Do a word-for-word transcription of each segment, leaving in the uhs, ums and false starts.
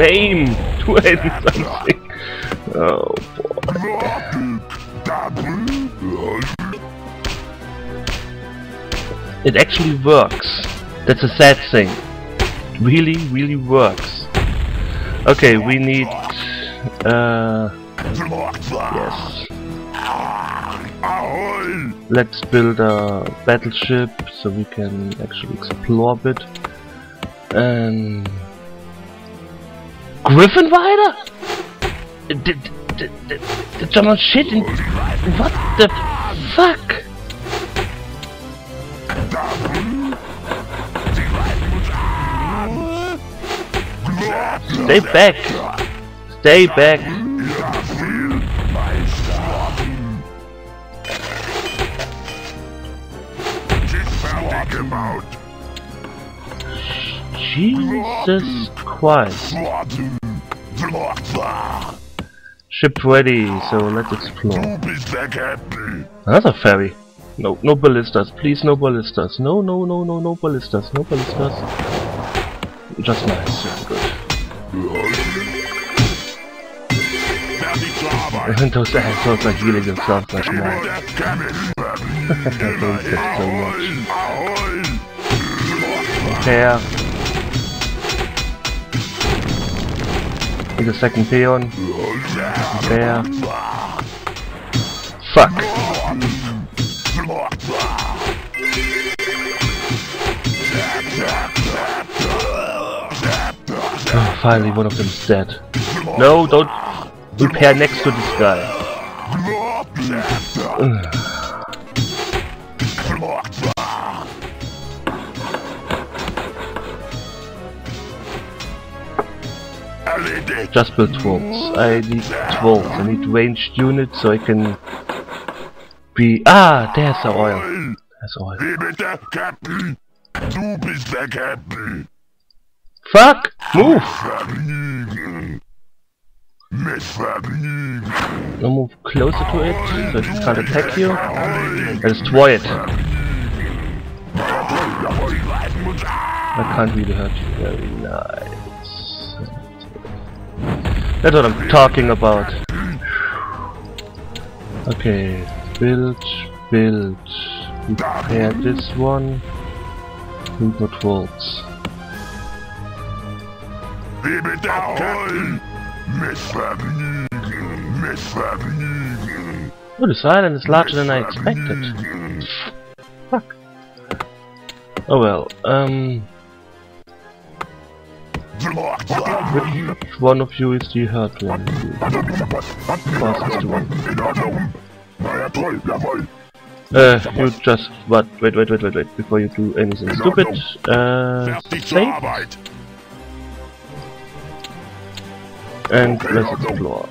name! Do something! Oh boy. It actually works. That's a sad thing. It really, really works. Okay, we need... Uh... Yes. Let's build a battleship so we can actually explore a bit. And... Griffin Rider? Did, did, did, did someone shit in... What the fuck? Stay back! Stay back! Jesus Christ. Ship ready, so let's explore. Another ferry. No, no ballistas, please, no ballistas. No, no, no, no, no ballistas, no ballistas. Just nice, yeah, good. And those assholes are healing themselves like mad. I don't get so much. Okay. Need a second peon. There. Fuck. Oh, finally one of them is dead. No, don't repair next to this guy. Just build twelves. I need twelve. I need ranged units so I can be... Ah, there's the oil. There's oil. Fuck! Move! Now move closer to it so it can't attack you. And destroy it. I can't really hurt you. Very nice. That's what I'm talking about. Okay, build, build. Repair this one. Need more twelves. Oh, this island is larger than I expected. Fuck. Oh well, um... which one of you is the hurt one? Fastest one. Uh, you just... what? Wait, wait, wait, wait, wait, before you do anything stupid. Uh, save. And let's explore.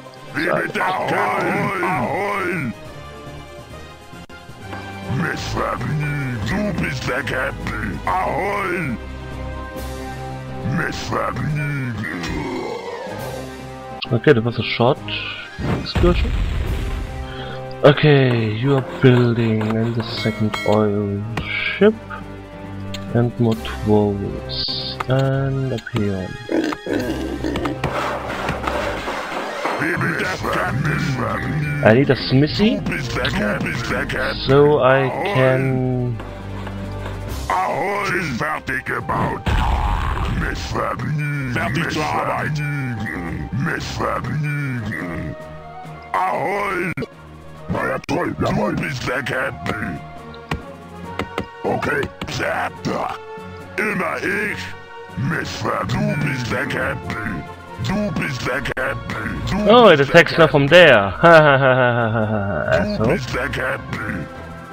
Okay, that was a short excursion. Okay, you are building and the second oil ship and more twelves and a peon. I need a smithy so I can Fertig zur Arbeit! Missvergnügen! Ahoi! Na ja, toll, jawohl! Du bist der Captain! Okay, Chapter! Immer ich! Missvergnügen! Du bist der Captain! Du bist der Captain! Du oh, it attacks now from there! Du bist der Captain!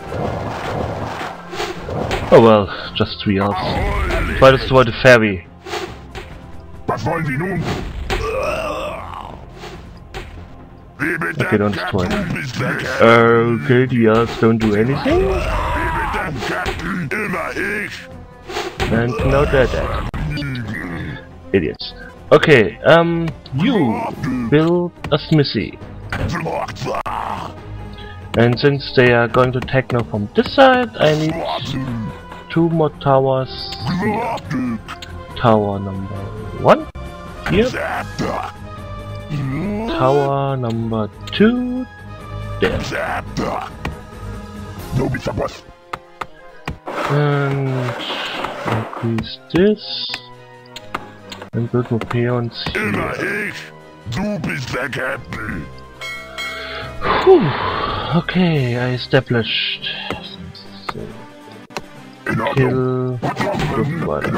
Oh well, just three elves. Try to destroy the ferry. Was wollen Sie nun? Okay, don't destroy it. Okay, the elves don't do anything. And now they're dead. Idiots. Okay, um, you build a smithy. And since they are going to attack now from this side, I need two more towers here. Tower number one here. Tower number two. There. And increase this. And build more peons here. Whew. Okay, I established. Kill. Goodbye.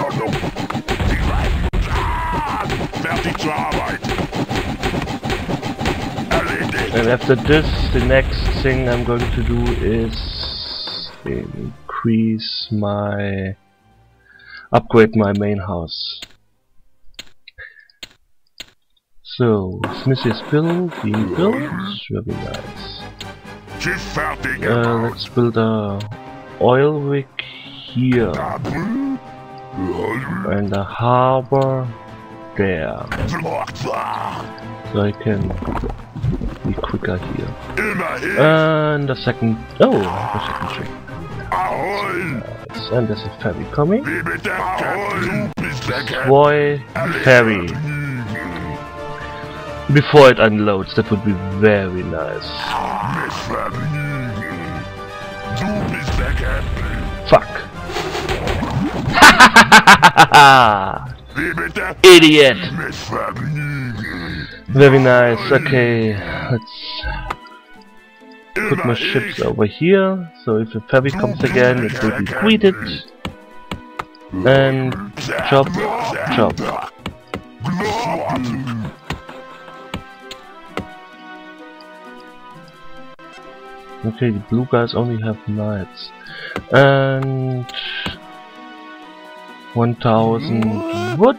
And after this, the next thing I'm going to do is increase my... upgrade my main house. So, smithy is built, being built, very nice. Uh, let's build a oil rig here. And a harbor there. So I can be quicker here. And the second... oh, the second ship. Nice. And there's a ferry coming. Destroy ferry. Before it unloads, that would be very nice. Fuck. Idiot. Very nice. Okay, let's put my ships over here. So if a ferry comes again, it will be greeted. And chop, chop. Okay, the blue guys only have knights. And one thousand wood.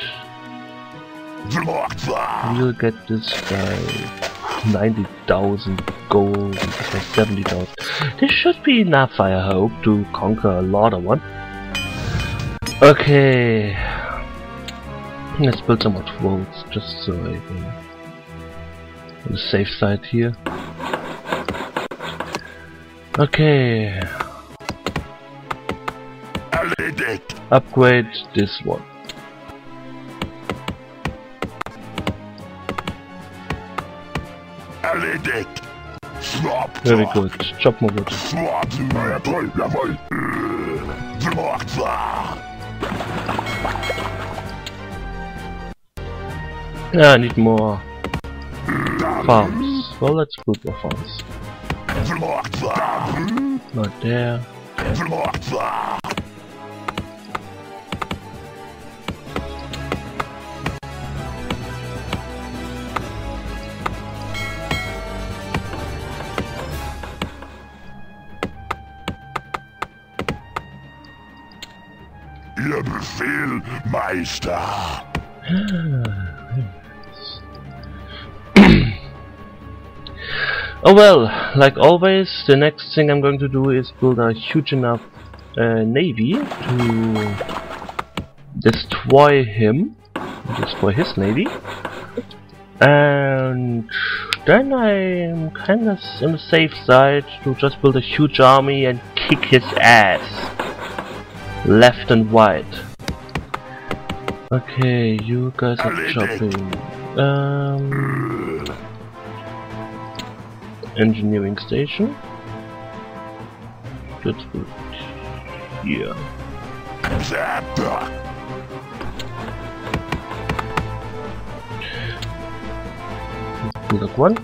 We'll get this by ninety thousand gold, or seventy thousand. This should be enough, I hope, to conquer a lot of one. Okay. Let's build some more roads, just so I can... on the safe side here. Okay. Upgrade this one. Very good. Chop more wood. Yeah, I need more farms. Well, let's build more farms. Not there. Ihr Befehl, Meister. Oh well, like always, the next thing I'm going to do is build a huge enough uh, navy to destroy him, destroy his navy, and then I'm kinda on the safe side to just build a huge army and kick his ass, left and right. Okay, you guys are chopping. Um, engineering station. Let's put it here. Build a grunt.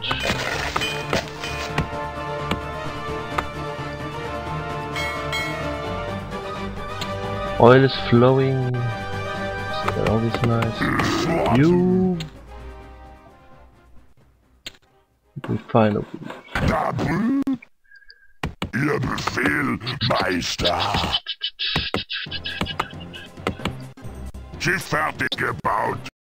Oil is flowing. That always nice. You refinery. Ihr Befehl, Meister. Schiff fertig gebaut.